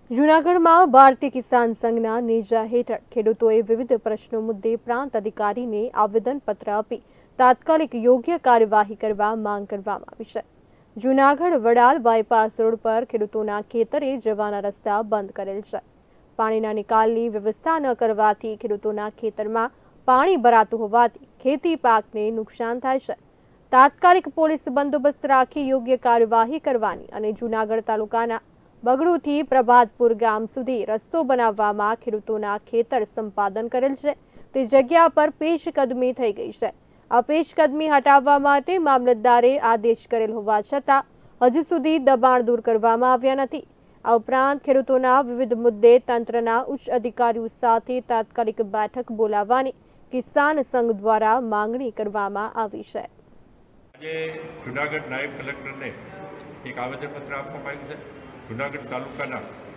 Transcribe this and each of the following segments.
જૂનાગઢમાં ભારતીય કિસાન સંઘના નેજા હેઠળ ખેડૂતોએ વિવિધ પ્રશ્નો મુદ્દે પ્રાંત અધિકારીને આવેદનપત્ર આપી તાત્કાલિક યોગ્ય કાર્યવાહી કરવા માંગ કરવામાં આવી છે। જૂનાગઢ વડાલ બાયપાસ રોડ પર ખેડૂતોના ખેતરે જવાના રસ્તા બંધ કરેલ છે। પાણીના નિકાલની વ્યવસ્થા ન કરવાથી ખેડૂતોના ખેતરમાં પાણી ભરાતું હોવાથી ખેતી પાકને નુકસાન થાય છે। તાત્કાલિક પોલીસ બંદોબસ્ત રાખી યોગ્ય કાર્યવાહી કરવાની અને જૂનાગઢ તાલુકાના બગડુથી પ્રભાતપુર ગામ સુધી રસ્તો બનાવવામાં ખેડૂતોના ખેતર સંપાદન કરેલ છે તે જગ્યા પર પેશકદમી થઈ ગઈ છે। આ પેશકદમી હટાવવા માટે મામલતદારે આદેશ કરેલ હોવા છતાં હજુ સુધી દબાણ દૂર કરવામાં આવ્યા નથી। આ ઉપરાંત ખેડૂતોના વિવિધ મુદ્દે તંત્રના ઉચ્ચ અધિકારીઓ સાથે તાત્કાલિક બેઠક બોલાવવાની કિસાન સંઘ દ્વારા માંગણી કરવામાં આવી છે। આજે જૂનાગઢ નાયબ કલેક્ટરને એક આવેદનપત્ર આપવામાં આવ્યું છે। જૂનાગઢ તાલુકાના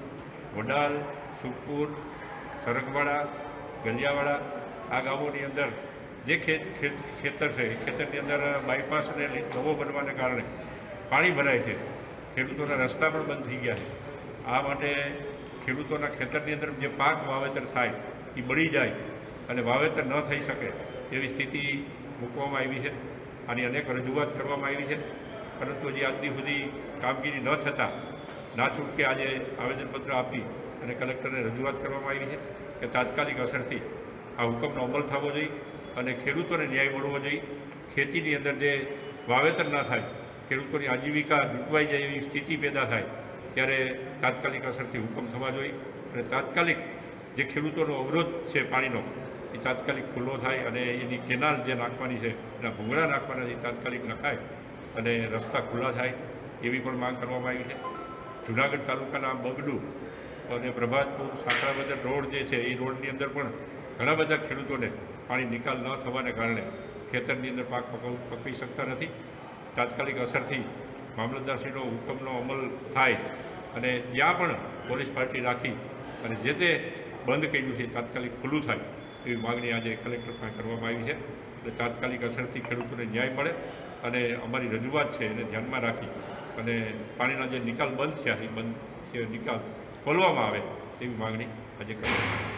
વડાલ, સુખપુર, સરગવાડા, ગલિયાવાડા આ ગામોની અંદર જે ખેતર છે એ ખેતરની અંદર બાયપાસ અને નવો બનવાને કારણે પાણી ભરાય છે। ખેડૂતોના રસ્તા પણ બંધ થઈ ગયા છે। આ માટે ખેડૂતોના ખેતરની અંદર જે પાક વાવેતર થાય એ બળી જાય અને વાવેતર ન થઈ શકે એવી સ્થિતિ મૂકવામાં આવી છે। આની અનેક રજૂઆત કરવામાં આવી છે, પરંતુ હજી આજ સુધી કામગીરી ન થતાં ના છૂટકે આજે આવેદનપત્ર આપી અને કલેક્ટરને રજૂઆત કરવામાં આવી છે કે તાત્કાલિક અસરથી આ હુકમનો અમલ થવો જોઈએ અને ખેડૂતોને ન્યાય મળવો જોઈએ। ખેતીની અંદર જે વાવેતર ના થાય, ખેડૂતોની આજીવિકા લૂંટવાઈ જાય એવી સ્થિતિ પેદા થાય ત્યારે તાત્કાલિક અસરથી હુકમ થવા જોઈએ અને તાત્કાલિક જે ખેડૂતોનો અવરોધ છે પાણીનો એ તાત્કાલિક ખુલ્લો થાય અને એની કેનાલ જે નાખવાની છે એના ભૂંગળા નાખવાના છે તાત્કાલિક નખાય અને રસ્તા ખુલ્લા થાય એવી પણ માંગ કરવામાં આવી છે। જૂનાગઢ તાલુકાના બગડુ અને પ્રભાતપુર સાંકળાબદર રોડ જે છે એ રોડની અંદર પણ ઘણા બધા ખેડૂતોને પાણી નિકાલ ન થવાને કારણે ખેતરની અંદર પાક પકવી શકતા નથી। તાત્કાલિક અસરથી મામલતદારશ્રીનો હુકમનો અમલ થાય અને ત્યાં પણ પોલીસ પાર્ટી રાખી અને જે તે બંધ કર્યું છે તાત્કાલિક ખુલ્લું થાય એવી માગણી આજે કલેક્ટર પાસે કરવામાં આવી છે। એટલે તાત્કાલિક અસરથી ખેડૂતોને ન્યાય મળે અને અમારી રજૂઆત છે એને ધ્યાનમાં રાખી અને પાણીના જે નિકાલ બંધ થયા એ બંધ નિકાલ ખોલવામાં આવે એવી માગણી આજે કરવામાં આવી છે।